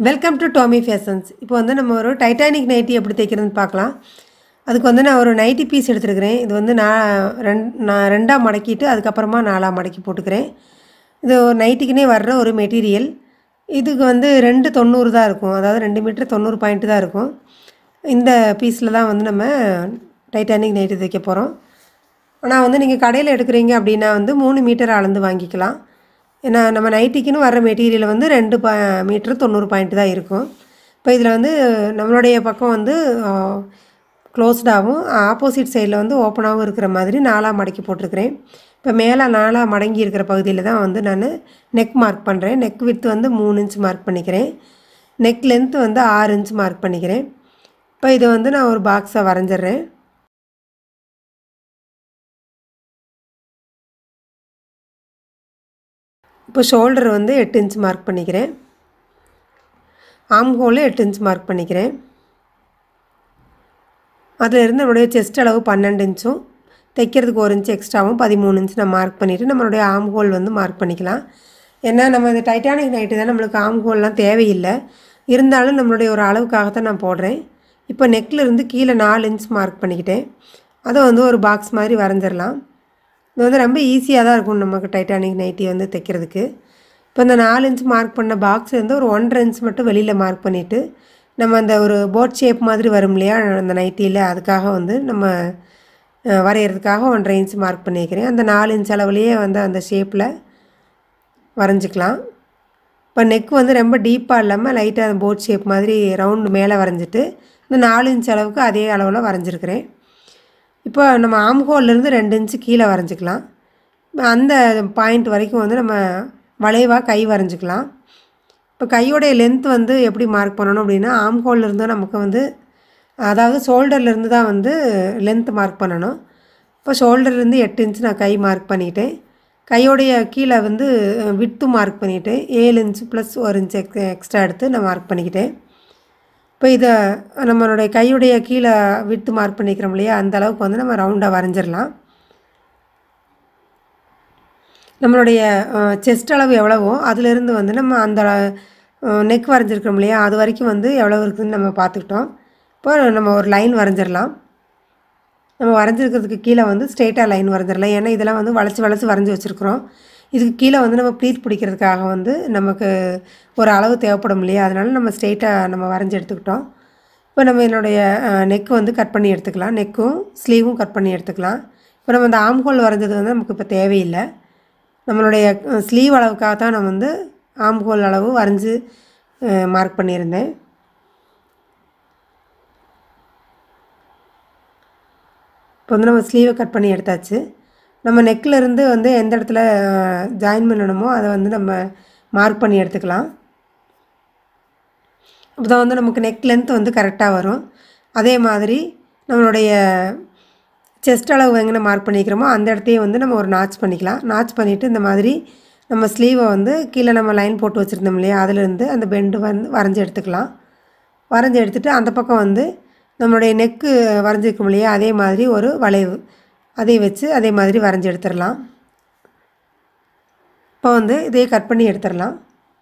Welcome to Tommy fashions. இப்போ வந்து நம்ம ஒரு டைட்டானிக் நைட்டி எப்படி தைக்கிறதுன்னு பார்க்கலாம். அதுக்கு வந்து நான் ஒரு நைட்டி பீஸ் எடுத்துருக்கிறேன். இது வந்து நான் ரெண்டாக மடக்கிட்டு அதுக்கப்புறமா நாலாக மடக்கி போட்டுக்கிறேன். இது ஒரு நைட்டிக்குனே வர்ற ஒரு மெட்டீரியல். இதுக்கு வந்து 290 தான் இருக்கும். அதாவது 2 மீட்டர் 90 பாயிண்ட் தான் இருக்கும். இந்த பீஸில் தான் வந்து நம்ம டைட்டானிக் நைட்டி தைக்க போகிறோம். ஆனால் வந்து நீங்கள் கடையில் எடுக்கிறீங்க அப்படின்னா வந்து 3 மீட்டர் அளந்து வாங்கிக்கலாம். ஏன்னா நம்ம நைட்டிக்குன்னு வர மெட்டீரியல் வந்து 2 மீட்டர் 90 பாயிண்ட் தான் இருக்கும். இப்போ இதில் வந்து நம்மளுடைய பக்கம் வந்து க்ளோஸ்டாகவும் ஆப்போசிட் சைடில் வந்து ஓப்பனாகவும் இருக்கிற மாதிரி நாலாக மடக்கி போட்டிருக்கிறேன். இப்போ மேலே நாலாக மடங்கி இருக்கிற பகுதியில் தான் வந்து நான் நெக் மார்க் பண்ணுறேன். நெக் விட்த் வந்து 3 இன்ச் மார்க் பண்ணிக்கிறேன். நெக் லென்த்து வந்து 6 இன்ச் மார்க் பண்ணிக்கிறேன். இப்போ இதை வந்து நான் ஒரு பாக்ஸை வரைஞ்சிட்றேன். இப்போ ஷோல்டர் வந்து 8 இன்ச் மார்க் பண்ணிக்கிறேன். ஆம் ஹோல் 8 இன்ச் மார்க் பண்ணிக்கிறேன். அதிலிருந்து நம்மளுடைய செஸ்ட் அளவு 12 இன்ச்சும் தைக்கிறதுக்கு 1 இன்ச் எக்ஸ்ட்ராவும் 13 இன்ச் நான் மார்க் பண்ணிவிட்டு நம்மளுடைய ஆம் ஹோல் வந்து மார்க் பண்ணிக்கலாம். ஏன்னா நம்ம இந்த டைட்டானிக் நைட்டு தான் நம்மளுக்கு ஆம் ஹோல்லாம் தேவையில்லை. இருந்தாலும் நம்மளுடைய ஒரு அளவுக்காகத்தான் நான் போடுறேன். இப்போ நெக்லேருந்து கீழே 4 இன்ச் மார்க் பண்ணிக்கிட்டேன். அதை வந்து ஒரு பாக்ஸ் மாதிரி வரைஞ்சிடலாம். இது வந்து ரொம்ப ஈஸியாக தான் இருக்கும் நமக்கு டைட்டானிக் நைட்டி வந்து தைக்கிறதுக்கு. இப்போ இந்த 4 இன்ச் மார்க் பண்ண பாக்ஸ் வந்து ஒரு 1.5 இன்ச் மட்டும் வெளியில் மார்க் பண்ணிவிட்டு நம்ம அந்த ஒரு போட் ஷேப் மாதிரி வரும் இல்லையா அந்த நைட்டியில், அதுக்காக வந்து நம்ம வரைகிறதுக்காக 1.5 இன்ச் மார்க் பண்ணிக்கிறேன். அந்த 4 இன்ச் அளவுலேயே வந்து அந்த ஷேப்பில் வரைஞ்சிக்கலாம். இப்போ நெக் வந்து ரொம்ப டீப்பாக இல்லாமல் லைட்டாக அந்த போட் ஷேப் மாதிரி ரவுண்டு மேலே வரைஞ்சிட்டு இந்த 4 இன்ச் அளவுக்கு அதே அளவில் வரைஞ்சிருக்கிறேன். இப்போ நம்ம ஆம் ஹோல்லேருந்து 2 இன்ச்சு கீழே வரைஞ்சிக்கலாம். அந்த பாயிண்ட் வரைக்கும் வந்து நம்ம வளைவாக கை வரைஞ்சிக்கலாம். இப்போ கையோடைய லென்த் வந்து எப்படி மார்க் பண்ணணும் அப்படின்னா, ஆம் ஹோல்லேருந்து நமக்கு வந்து அதாவது ஷோல்டர்லேருந்து தான் வந்து லென்த் மார்க் பண்ணணும். இப்போ ஷோல்டர்லேருந்து 8 இன்ச் நான் கை மார்க் பண்ணிக்கிட்டேன். கையோடைய கீழே வந்து விட்த்து மார்க் பண்ணிவிட்டு 7 இன்ச் ப்ளஸ் 1 இன்ச் எக்ஸ்ட்ரா எடுத்து நான் மார்க் பண்ணிக்கிட்டேன். இப்போ இதை நம்மளுடைய கையுடைய கீழே விட்த்து மார்க் பண்ணிக்கிறோம் இல்லையா, அந்த அளவுக்கு வந்து நம்ம ரவுண்டாக வரைஞ்சிடலாம். நம்மளுடைய செஸ்ட் அளவு எவ்வளவோ அதிலிருந்து வந்து நம்ம அந்த நெக் வரைஞ்சிருக்கிறோம் இல்லையா, அது வரைக்கும் வந்து எவ்வளோ இருக்குதுன்னு நம்ம பார்த்துக்கிட்டோம். இப்போ நம்ம ஒரு லைன் வரைஞ்சிடலாம். நம்ம வரைஞ்சிருக்கிறதுக்கு கீழே வந்து ஸ்ட்ரெயிட்டாக லைன் வரைஞ்சிடலாம். ஏன்னா இதெல்லாம் வந்து வளைச்சி வரைஞ்சி வச்சுருக்குறோம். இதுக்கு கீழே வந்து நம்ம ப்ளீட் பிடிக்கிறதுக்காக வந்து நமக்கு ஒரு அளவு தேவைப்படும் இல்லையா, அதனால நம்ம ஸ்ட்ரெயிட்டாக நம்ம வரைஞ்சி எடுத்துக்கிட்டோம். இப்போ நம்ம என்னுடைய நெக் வந்து கட் பண்ணி எடுத்துக்கலாம். நெக்கும் ஸ்லீவும் கட் பண்ணி எடுத்துக்கலாம். இப்போ நம்ம இந்த ஆம் ஹோல் வரைஞ்சது வந்து நமக்கு இப்போ தேவையில்லை. நம்மளுடைய ஸ்லீவ் அளவுக்காக தான் நான் வந்து ஆம் ஹோல் அளவு வரைஞ்சி மார்க் பண்ணியிருந்தேன். இப்போ வந்து நம்ம ஸ்லீவை கட் பண்ணி எடுத்தாச்சு. நம்ம நெக்கிலேருந்து வந்து எந்த இடத்துல ஜாயின் பண்ணணுமோ அதை வந்து நம்ம மார்க் பண்ணி எடுத்துக்கலாம். அப்போ தான் வந்து நமக்கு நெக் லென்த் வந்து கரெக்டாக வரும். அதே மாதிரி நம்மளுடைய செஸ்ட் அளவு எங்கே மார்க் பண்ணிக்கிறோமோ அந்த இடத்தையும் வந்து நம்ம ஒரு நாச் பண்ணிக்கலாம். நாச் பண்ணிவிட்டு இந்த மாதிரி நம்ம ஸ்லீவை வந்து கீழே நம்ம லைன் போட்டு வச்சுருந்தோம் இல்லையா, அதிலேருந்து அந்த பெண்டு வந்து வரைஞ்சி எடுத்துக்கலாம். வரைஞ்சி எடுத்துகிட்டு அந்த பக்கம் வந்து நம்மளுடைய நெக்கு வரைஞ்சிருக்கோம் இல்லையா, அதே மாதிரி ஒரு வளைவு அதை வச்சு அதே மாதிரி வரைஞ்சி எடுத்துடலாம். இப்போ வந்து இதையே கட் பண்ணி எடுத்துடலாம்.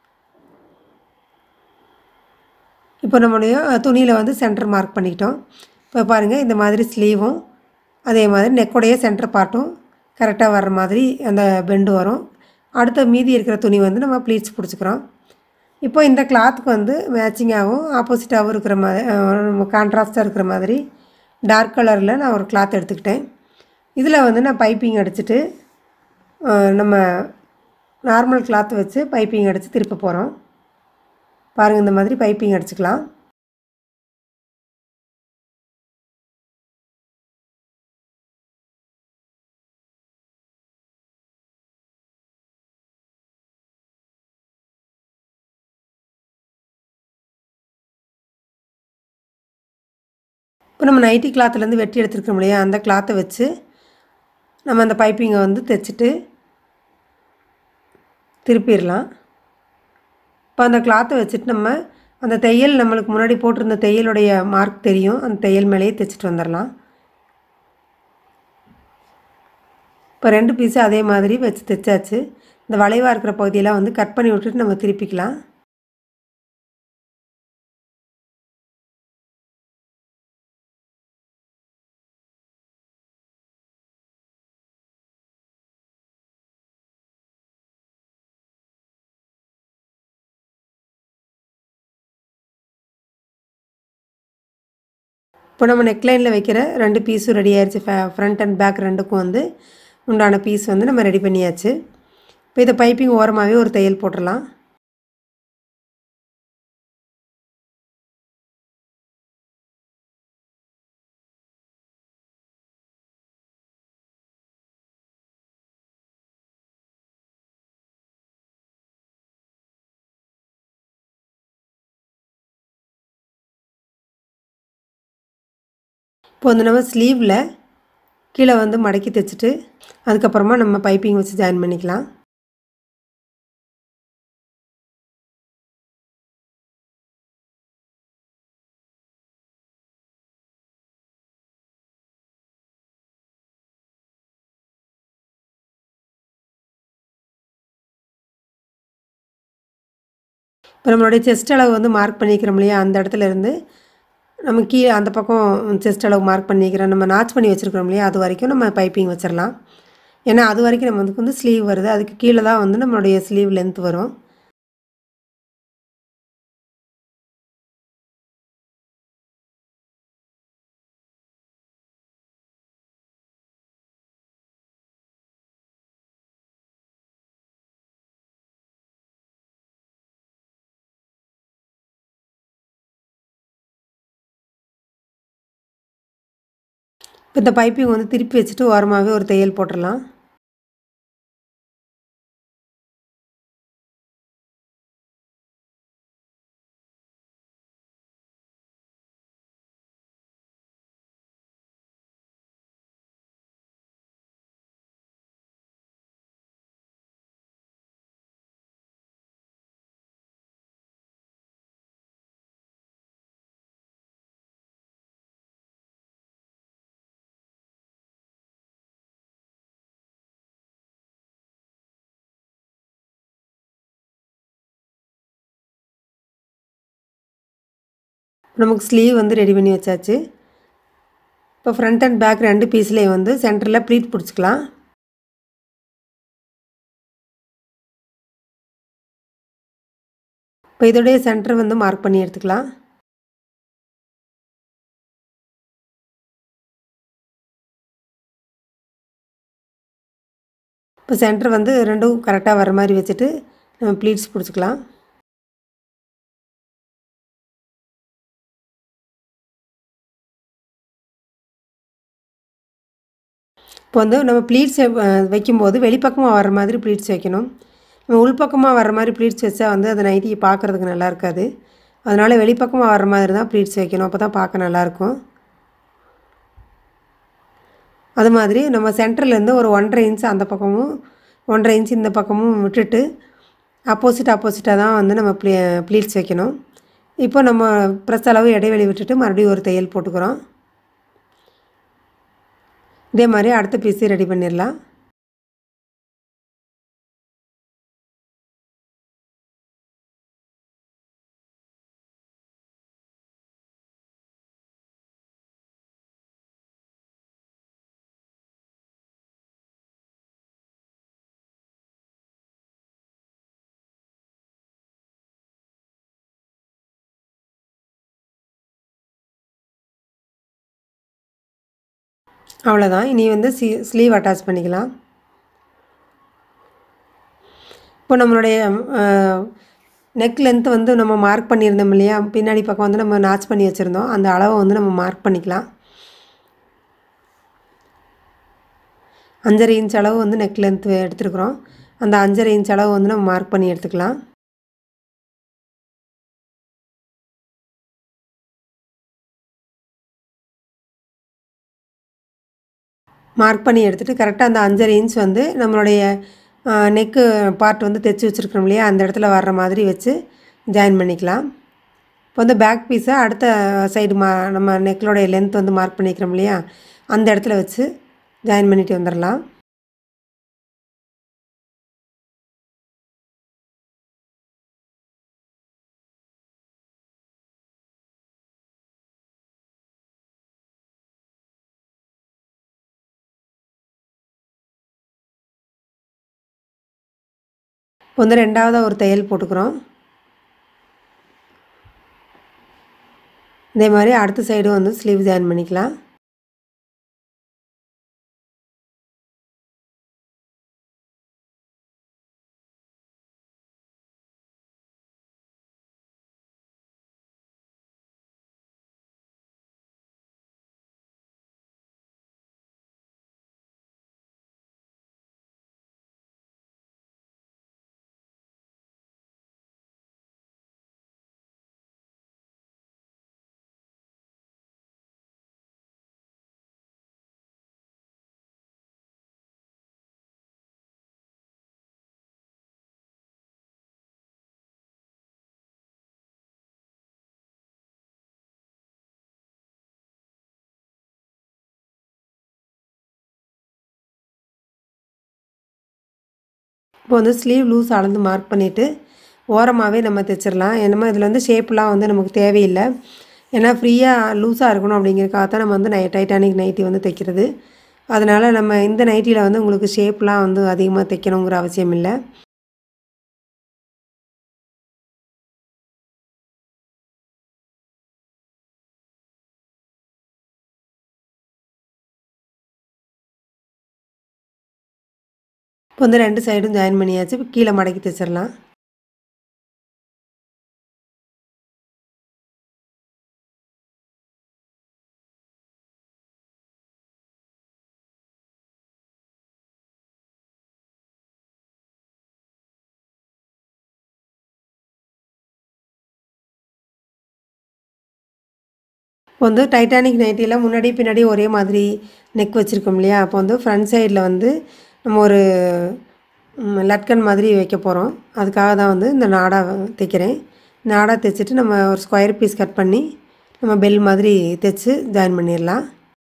இப்போ நம்மளுடைய துணியில் வந்து சென்டர் மார்க் பண்ணிக்கிட்டோம். இப்போ பாருங்கள், இந்த மாதிரி ஸ்லீவும் அதே மாதிரி நெக்குடைய சென்டர் பார்ட்டும் கரெக்டாக வர்ற மாதிரி அந்த பெண்டு வரும். அடுத்த மீதி இருக்கிற துணி வந்து நம்ம ப்ளீட்ஸ் பிடிச்சிக்கிறோம். இப்போ இந்த கிளாத்துக்கு வந்து மேட்சிங்காகவும் ஆப்போசிட்டாகவும் இருக்கிற மாதிரி கான்ட்ராஸ்ட்டாக இருக்கிற மாதிரி டார்க் கலரில் நான் ஒரு கிளாத் எடுத்துக்கிட்டேன். இதில் வந்து நான் பைப்பிங் அடிச்சுட்டு நம்ம நார்மல் கிளாத் வச்சு பைப்பிங் அடித்து திருப்ப போகிறோம். பாருங்கள், இந்த மாதிரி பைப்பிங் அடிச்சுக்கலாம். இப்போ நம்ம நைட்டி கிளாத்துலேருந்து வெட்டி எடுத்துருக்கோம் இல்லையா, அந்த கிளாத்தை வச்சு நம்ம அந்த பைப்பிங்கை வந்து தைச்சிட்டு திருப்பிடலாம். இப்போ அந்த கிளாத்தை வச்சுட்டு நம்ம அந்த தையல் நம்மளுக்கு முன்னாடி போட்டிருந்த தையலுடைய மார்க் தெரியும், அந்த தையல் மேலேயே தைச்சிட்டு வந்துடலாம். இப்போ 2 பீஸும் அதே மாதிரி வச்சு தைச்சாச்சு. இந்த வளைவாக இருக்கிற பகுதியெல்லாம் வந்து கட் பண்ணி விட்டுட்டு நம்ம திருப்பிக்கலாம். இப்போ நம்ம நெக்லைனில் வைக்கிற 2 பீஸும் ரெடி ஆயிடுச்சு. ஃப்ரண்ட் அண்ட் பேக் ரெண்டுக்கும் வந்து உண்டான பீஸ் வந்து நம்ம ரெடி பண்ணியாச்சு. இப்போ இதை பைப்பிங் ஓரமாகவே ஒரு தையல் போட்டுடலாம். இப்போ வந்து நம்ம ஸ்லீவில் கீழே வந்து மடக்கி தைச்சிட்டு அதுக்கப்புறமா நம்ம பைப்பிங் வச்சு ஜாயின் பண்ணிக்கலாம். இப்போ நம்மளுடைய செஸ்ட் அளவு வந்து மார்க் பண்ணிக்கிறோம் இல்லையா, அந்த இடத்துல இருந்து நம்ம கீழே அந்த பக்கம் செஸ்ட் அளவு மார்க் பண்ணிக்கிறோம். நம்ம நாச் பண்ணி வச்சுருக்கிறோம் இல்லையா, அது வரைக்கும் நம்ம பைப்பிங் வச்சிடலாம். ஏன்னா அது வரைக்கும் நமக்கு வந்து ஸ்லீவ் வருது, அதுக்கு கீழே தான் வந்து நம்மளுடைய ஸ்லீவ் லென்த் வரும். இப்போ இந்த பைப்பிங் வந்து திருப்பி வச்சுட்டு ஓரமாகவே ஒரு தையல் போட்டுடலாம். நமக்கு ஸ்லீவ் வந்து ரெடி பண்ணி வச்சாச்சு. இப்போ ஃப்ரண்ட் அண்ட் பேக் 2 பீஸ்லேயும் வந்து சென்டரில் ப்ளீட் பிடிச்சிக்கலாம். இப்போ இதோடைய சென்டர் வந்து மார்க் பண்ணி எடுத்துக்கலாம். இப்போ சென்டர் வந்து ரெண்டும் கரெக்டாக வர மாதிரி வச்சுட்டு நம்ம ப்ளீட்ஸ் பிடிச்சிக்கலாம். இப்போ வந்து நம்ம ப்ளீட்ஸ் வைக்கும்போது வெளிப்பக்கமாக வர மாதிரி ப்ளீட்ஸ் வைக்கணும். நம்ம உள்பக்கமாக வர மாதிரி ப்ளீட்ஸ் வச்சா வந்து அது நைட்டி பார்க்குறதுக்கு நல்லா இருக்காது. அதனால் வெளிப்பக்கமாக வர மாதிரி தான் ப்ளீட்ஸ் வைக்கணும், அப்போ தான் பார்க்க நல்லாயிருக்கும். அது மாதிரி நம்ம சென்டர்லேருந்து ஒரு 1.5 இன்ச் அந்த பக்கமும் 1.5 இன்ச் இந்த பக்கமும் விட்டுட்டு ஆப்போசிட்டாக தான் வந்து நம்ம ப்ளீட்ஸ் வைக்கணும். இப்போ நம்ம ப்ரெஸ் அளவு இடைவெளி விட்டுட்டு மறுபடியும் ஒரு தையல் போட்டுக்கிறோம். இதே மாதிரி அடுத்த பீஸு ரெடி பண்ணிடலாம். அவ்வளோதான். இனி வந்து ஸ்லீவ் அட்டாச் பண்ணிக்கலாம். இப்போ நம்மளுடைய நெக் லென்த் வந்து நம்ம மார்க் பண்ணியிருந்தோம் இல்லையா, பின்னாடி பக்கம் வந்து நம்ம நாச் பண்ணி வச்சுருந்தோம், அந்த அளவை வந்து நம்ம மார்க் பண்ணிக்கலாம். 5.5 இன்ச் அளவு வந்து நெக் லென்த் எடுத்துருக்குறோம். அந்த 5.5 இன்ச் அளவு வந்து நம்ம மார்க் பண்ணி எடுத்துக்கலாம். மார்க் பண்ணி எடுத்துகிட்டு கரெக்டாக அந்த 5.5 இன்ச் வந்து நம்மளுடைய நெக்கு பார்ட் வந்து தைச்சி வச்சுருக்கோம் இல்லையா, அந்த இடத்துல வர்ற மாதிரி வச்சு ஜாயின் பண்ணிக்கலாம். இப்போ வந்து பேக் பீஸை அடுத்த சைடு நம்ம நெக்லோடைய லென்த் வந்து மார்க் பண்ணிக்கிறோம் இல்லையா, அந்த இடத்துல வச்சு ஜாயின் பண்ணிட்டு வந்துடலாம். இப்போ வந்து ரெண்டாவதாக ஒரு தையல் போட்டுக்கிறோம். இதே மாதிரி அடுத்த சைடும் வந்து ஸ்லீவ் ஜாயின் பண்ணிக்கலாம். இப்போ வந்து ஸ்லீவ் லூஸ் அளந்து மார்க் பண்ணிவிட்டு ஓரமாகவே நம்ம தைச்சிடலாம். ஏன்னா இதில் வந்து ஷேப்லாம் வந்து நமக்கு தேவையில்லை. ஏன்னா ஃப்ரீயாக லூஸாக இருக்கணும் அப்படிங்கிறதுக்காக தான் நம்ம வந்து டைட்டானிக் நைட்டி வந்து தைக்கிறது. அதனால் நம்ம இந்த நைட்டியில் வந்து உங்களுக்கு ஷேப்லாம் வந்து அதிகமாக தைக்கணுங்கிற அவசியம் இல்லை. இப்போ வந்து 2 சைடும் ஜாயின் பண்ணியாச்சு. இப்போ கீழே மடக்கி தைச்சிடலாம். இப்போ வந்து டைட்டானிக் நைட்டியில் முன்னாடி பின்னாடி ஒரே மாதிரி நெக் வச்சுருக்கோம் இல்லையா? அப்போ வந்து ஃப்ரண்ட் சைடில் வந்து நம்ம ஒரு லட்கன் மாதிரி வைக்க போகிறோம். அதுக்காக தான் வந்து இந்த நாடா தைக்கிறேன். நாடா தைச்சிட்டு நம்ம ஒரு ஸ்கொயர் பீஸ் கட் பண்ணி நம்ம பெல் மாதிரி தைச்சி ஜாயின் பண்ணிடலாம்.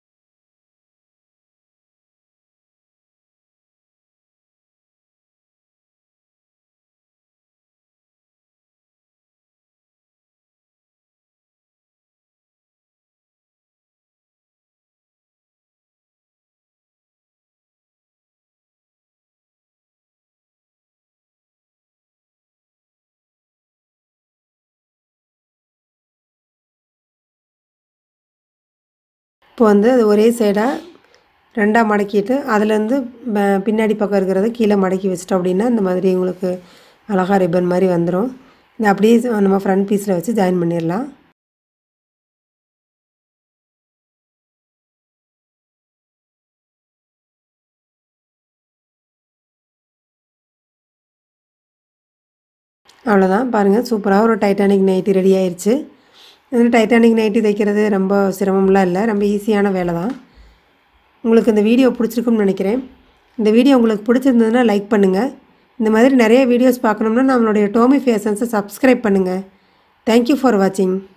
இப்போ வந்து அது ஒரே சைடாக 2ஆக மடக்கிட்டு அதுலேருந்து பின்னாடி பக்கம் இருக்கிறத கீழே மடக்கி வச்சிட்டோம் அப்படின்னா இந்த மாதிரி உங்களுக்கு அழகாக ரிப்பன் மாதிரி வந்துடும். இதை அப்படியே நம்ம ஃப்ரண்ட் பீஸில் வச்சு ஜாயின் பண்ணிடலாம். அவ்வளோதான் பாருங்கள், சூப்பராக ஒரு டைட்டானிக் நைட்டி ரெடி ஆயிடுச்சு. இந்த டைட்டானிக் நைட்டி தைக்கிறது ரொம்ப சிரமம்லாம் இல்லை, ரொம்ப ஈஸியான வேலை தான். உங்களுக்கு இந்த வீடியோ பிடிச்சிருக்குன்னு நினைக்கிறேன். இந்த வீடியோ உங்களுக்கு பிடிச்சிருந்ததுன்னா லைக் பண்ணுங்கள். இந்த மாதிரி நிறைய வீடியோஸ் பார்க்கணும்னா நம்மளுடைய டோமி ஃபேஷன்ஸை சப்ஸ்கிரைப் பண்ணுங்கள். தேங்க்யூ ஃபார் வாட்சிங்.